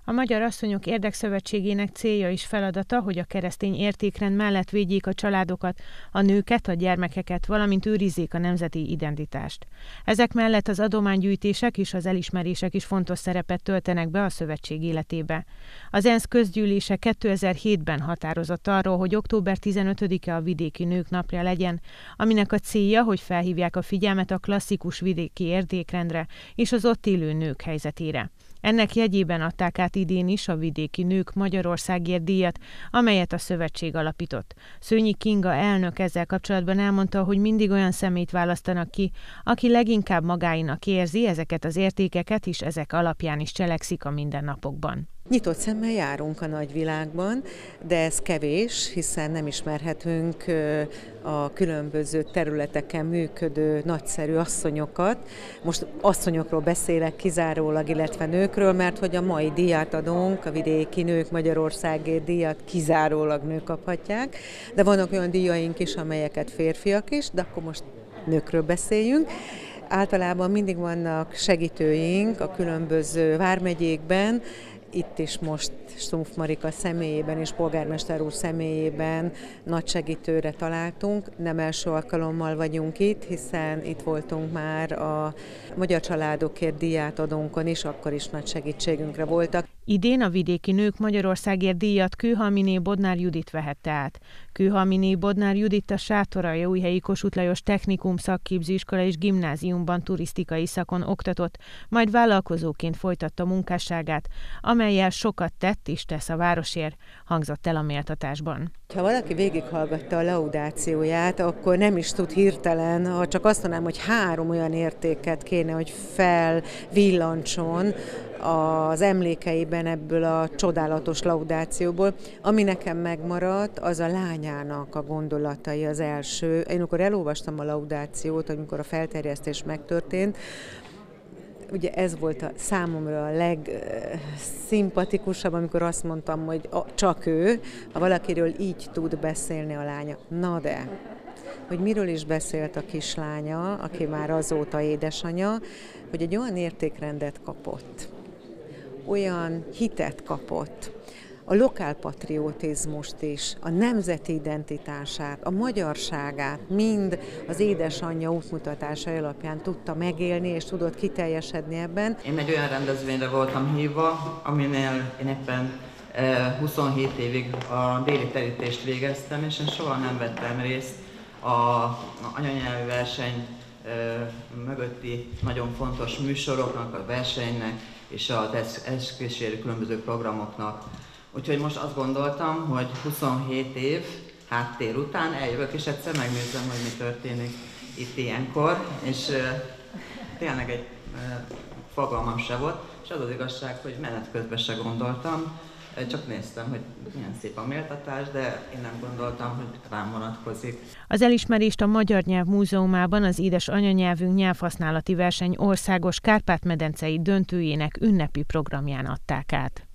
A Magyar Asszonyok Érdekszövetségének célja és feladata, hogy a keresztény értékrend mellett védjék a családokat, a nőket, a gyermekeket, valamint őrizzék a nemzeti identitást. Ezek mellett az adománygyűjtések és az elismerések is fontos szerepet töltenek be a szövetség életébe. Az ENSZ közgyűlése 2007-ben határozott arról, hogy október 15-e a Vidéki Nők Napja legyen, aminek a célja, hogy felhívják a figyelmet a klasszikus vidéki értékrendre és az ott élő nők helyzetére. Ennek jegyében adták át idén is a Vidéki Nők Magyarországért díjat, amelyet a szövetség alapított. Szőnyi Kinga elnök ezzel kapcsolatban elmondta, hogy mindig olyan személyt választanak ki, aki leginkább magáinak érzi ezeket az értékeket, és ezek alapján is cselekszik a mindennapokban. Nyitott szemmel járunk a nagyvilágban, de ez kevés, hiszen nem ismerhetünk a különböző területeken működő nagyszerű asszonyokat. Most asszonyokról beszélek kizárólag, illetve nőkről, mert hogy a mai díjat adunk, a Vidéki Nők Magyarországért díjat kizárólag nők kaphatják, de vannak olyan díjaink is, amelyeket férfiak is, de akkor most nőkről beszéljünk. Általában mindig vannak segítőink a különböző vármegyékben, itt is most Stumpf Marika személyében és polgármester úr személyében nagy segítőre találtunk. Nem első alkalommal vagyunk itt, hiszen itt voltunk már a Magyar Családokért díjátadónkon is, akkor is nagy segítségünkre voltak. Idén a Vidéki Nők Magyarországért díjat Kőhalminé Bodnár Judit vehette át. Kőhalminé Bodnár Judit a Sátoraljaújhelyi Kossuth Lajos Technikum Szakképzőiskola és Gimnáziumban turisztikai szakon oktatott, majd vállalkozóként folytatta munkásságát, amellyel sokat tett és tesz a városért, hangzott el a méltatásban. Ha valaki végighallgatta a laudációját, akkor nem is tud hirtelen, ha csak azt mondanám, hogy 3 olyan értéket kéne, hogy felvillancson az emlékeiben ebből a csodálatos laudációból. Ami nekem megmaradt, az a lányának a gondolatai az első. Én amikor elolvastam a laudációt, amikor a felterjesztés megtörtént, ugye ez volt a számomra a legszimpatikusabb, amikor azt mondtam, hogy csak ő, ha valakiről így tud beszélni a lánya. Na de, hogy miről is beszélt a kislánya, aki már azóta édesanyja, hogy egy olyan értékrendet kapott, olyan hitet kapott, a lokálpatriotizmust is, a nemzeti identitását, a magyarságát mind az édesanyja útmutatása alapján tudta megélni, és tudott kiteljesedni ebben. Én egy olyan rendezvényre voltam hívva, aminél én éppen 27 évig a déli terítést végeztem, és én soha nem vettem részt a anyanyelvi verseny mögötti nagyon fontos műsoroknak, a versenynek és az ezt kísérő különböző programoknak. Úgyhogy most azt gondoltam, hogy 27 év háttér után eljövök, és egyszer megnézem, hogy mi történik itt ilyenkor, és tényleg egy fogalmam se volt, és az az igazság, hogy menet közben se gondoltam, csak néztem, hogy milyen szép a méltatás, de én nem gondoltam, hogy rám vonatkozik. Az elismerést a Magyar Nyelv Múzeumában az Édes Anyanyelvünk nyelvhasználati verseny országos Kárpát-medencei döntőjének ünnepi programján adták át.